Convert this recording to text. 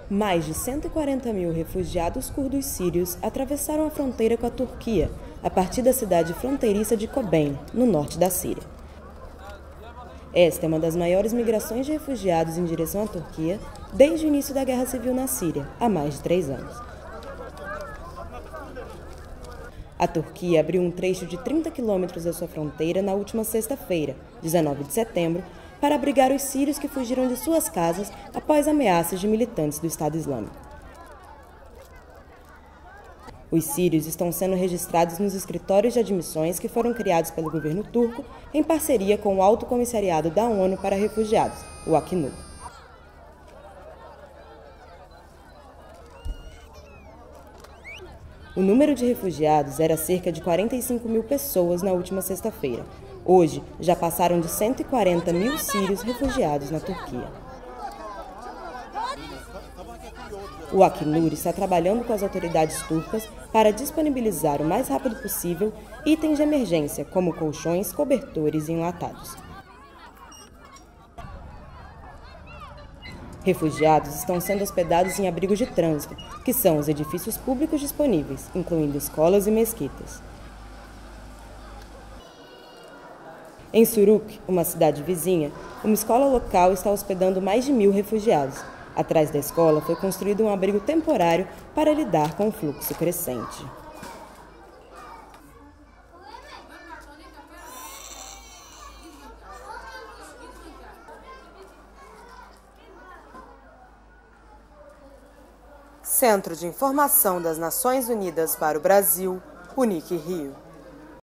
Mais de 140 mil refugiados curdos sírios atravessaram a fronteira com a Turquia, a partir da cidade fronteiriça de Kobane, no norte da Síria. Esta é uma das maiores migrações de refugiados em direção à Turquia desde o início da Guerra Civil na Síria, há mais de 3 anos. A Turquia abriu um trecho de 30 quilômetros da sua fronteira na última sexta-feira, 19 de setembro, para abrigar os sírios que fugiram de suas casas após ameaças de militantes do Estado Islâmico. Os sírios estão sendo registrados nos escritórios de admissões que foram criados pelo governo turco em parceria com o Alto Comissariado da ONU para Refugiados, o Acnur. O número de refugiados era cerca de 45 mil pessoas na última sexta-feira. Hoje, já passaram de 140 mil sírios refugiados na Turquia. O Acnur está trabalhando com as autoridades turcas para disponibilizar o mais rápido possível itens de emergência, como colchões, cobertores e enlatados. Refugiados estão sendo hospedados em abrigos de trânsito, que são os edifícios públicos disponíveis, incluindo escolas e mesquitas. Em Suruk, uma cidade vizinha, uma escola local está hospedando mais de 1.000 refugiados. Atrás da escola foi construído um abrigo temporário para lidar com o fluxo crescente. Centro de Informação das Nações Unidas para o Brasil, UNIC Rio.